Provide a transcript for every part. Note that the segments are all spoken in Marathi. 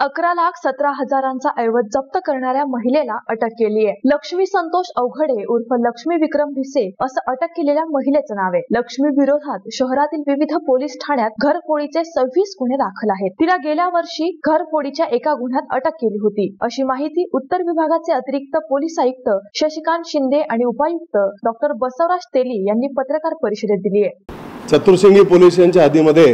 11,17,000चा ऐवज जप्त करणाऱ्या महिलेला अटक केली आहे। लक्ष्मी संतोष अवघडे उर्फ लक्ष्मी विक्रम भिसे असं अटक केलेल्या महिलेचं नाव आहे। लक्ष्मी विरोधात शहरातील विविध पोलीस ठाण्यात घरफोडीचे 26 गुन्हे दाखल आहेत। तिला गेल्या वर्षी घरफोडीच्या एका गुन्ह्यात अटक केली होती, अशी माहिती उत्तर विभागाचे अतिरिक्त पोलीस आयुक्त शशिकांत शिंदे आणि उपायुक्त डॉक्टर बसवराज तेली यांनी पत्रकार परिषदेत दिली आहे। चतुर्सिंगी पोलीस स्टेशनच्या हद्दीमध्ये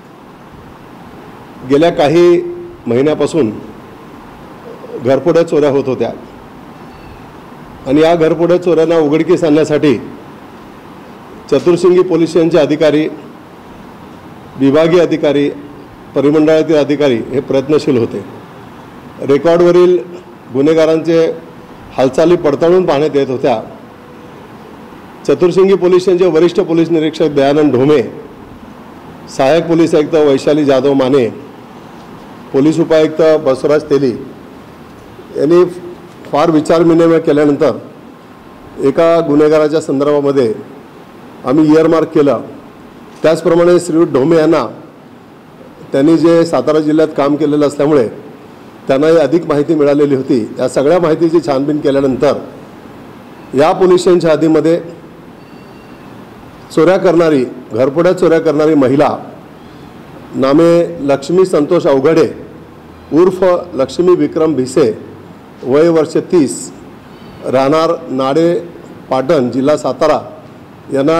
गेल्या काही महिन्यापासून घरफोड्या चोऱ्या होत होत्या आणि या घरफोड्या चोऱ्यांना उघडकीस आणण्यासाठी चतुर्सिंगी पोलीस स्टेशनचे अधिकारी, विभागीय अधिकारी, परिमंडळातील अधिकारी हे प्रयत्नशील होते। रेकॉर्डवरील गुन्हेगारांचे हालचाली पडताळून पाहण्यात येत होत्या। चतुर्सिंगी पोलीस स्टेशनचे वरिष्ठ पोलीस निरीक्षक दयानंद ढोमे, सहाय्यक पोलीस आयुक्त वैशाली जाधव माने, पोलीस उपायुक्त बसवराज तेली यांनी फार विचारविनिमय केल्यानंतर एका गुन्हेगाराच्या संदर्भामध्ये आम्ही इयरमार्क केलं। त्याचप्रमाणे श्रीयुत ढोमे यांना त्यांनी जे सातारा जिल्ह्यात काम केलेलं असल्यामुळे त्यांनाही अधिक माहिती मिळालेली होती। या सगळ्या माहितीची छानबीन केल्यानंतर या पोलीस स्टेशनच्या हद्दीमध्ये चोऱ्या करणारी, घरफोड्या चोऱ्या करणारी महिला नामे लक्ष्मी संतोष अवघडे उर्फ लक्ष्मी विक्रम भिसे, वय वर्ष 30, राहणार नाडे पाटण, जिल्हा सातारा यांना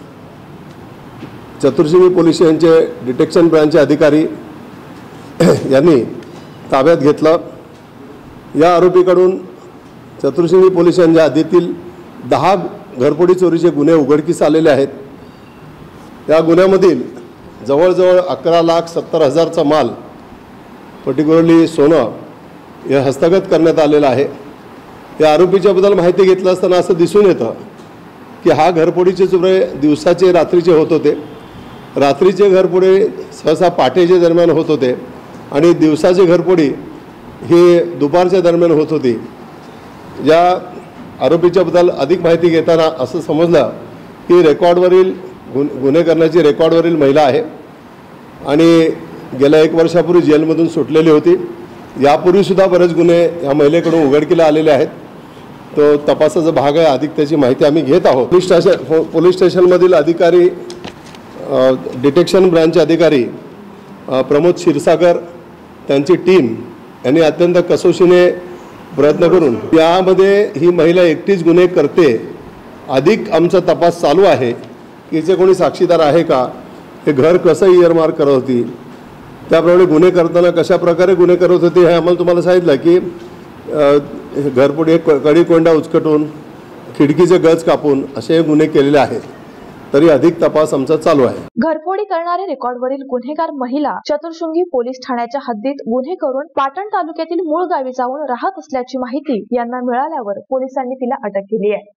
चतुर्सिंगी पोलीस स्टेशनचे डिटेक्शन ब्रांचचे अधिकारी यांनी ताब्यात घेतलं। या आरोपीकडून चतुर्सिंगी पोलीस स्टेशनच्या हद्दीतील 10 घरफोडी चोरीचे गुन्हे उघडकीस आलेले आहेत। या गुन्ह्यामधील जवळजवळ 11,70,000चा माल, पर्टिक्युलरली सोनं, हे हस्तगत करण्यात आलेलं आहे। या आरोपीच्याबद्दल माहिती घेतलं असताना असं दिसून येतं की हा घरफोडीचे चोरे दिवसाचे रात्रीचे होत होते। रात्रीचे घरफोडी सहसा पहाटेच्या दरम्यान होत होते आणि दिवसाचे घरफोडी हे दुपारच्या दरम्यान होत होती। या आरोपीच्याबद्दल अधिक माहिती घेताना असं समजलं की रेकॉर्डवरील गुन्हे करण्याची रेकॉर्डवरील महिला आहे आणि गेल्या 1 वर्षापूर्वी जेलमधून सुटलेली होती। यापूर्वीसुद्धा बरेच गुन्हे या महिलेकडून उघडकीला आलेले आहेत। तो तपासाचा भाग आहे, अधिक त्याची माहिती आम्ही घेत आहोत। पोलीस स्टेशनमधील अधिकारी, डिटेक्शन ब्रांचचे अधिकारी प्रमोद क्षीरसागर, त्यांची टीम यांनी अत्यंत कसोशीने प्रयत्न करून यामध्ये ही महिला एकटीच गुन्हे करते, अधिक आमचा तपास चालू आहे की हिचे कोणी साक्षीदार आहे का, हे घर कसं इयरमार्क करत होती, त्याप्रमाणे गुन्हे करताना कशा प्रकारे गुन्हे करत होते हे आम्हाला तुम्हाला सांगितलं की घरफोडी कडी कोंडा उचकटून, खिडकीचे गज कापून असे गुन्हे केलेले आहेत। तरी अधिक तपास आमचा चालू आहे। घरफोडी करणारे रेकॉर्डवरील गुन्हेगार महिला चतुर्सिंगी पोलीस ठाण्याच्या हद्दीत गुन्हे करून पाटण तालुक्यातील मूळ गावी जाऊन राहत असल्याची माहिती यांना मिळाल्यावर पोलिसांनी तिला अटक केली आहे।